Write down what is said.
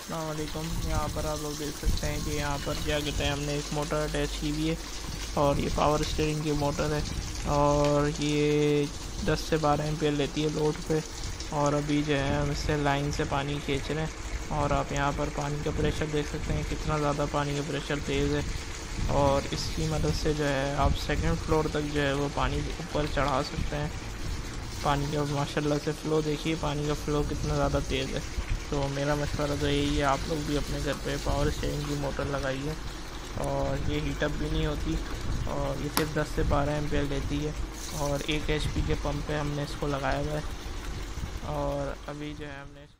अस्सलाम वालेकुम। यहाँ पर आप लोग देख सकते हैं कि यहाँ पर क्या कहते हैं, हमने एक मोटर अटैच की हुई है और ये पावर स्टीयरिंग की मोटर है और ये 10 से 12 एम्पीयर लेती है लोड पे। और अभी जो है हम इससे लाइन से पानी खींच रहे हैं और आप यहाँ पर पानी का प्रेशर देख सकते हैं, कितना ज़्यादा पानी का प्रेशर तेज़ है। और इसकी मदद से जो है आप सेकंड फ्लोर तक जो है वो पानी ऊपर चढ़ा सकते हैं। पानी का माशाल्लाह से फ़्लो देखिए, पानी का फ़्लो कितना ज़्यादा तेज़ है। तो मेरा मशवरा तो यही है, आप लोग भी अपने घर पे पावर स्टीयरिंग की मोटर लगाइए। और ये हीटअप भी नहीं होती और ये सिर्फ 10 से 12 एम्पीयर लेती है और 1 एचपी के पंप पे हमने इसको लगाया हुआ है। और अभी जो है हमने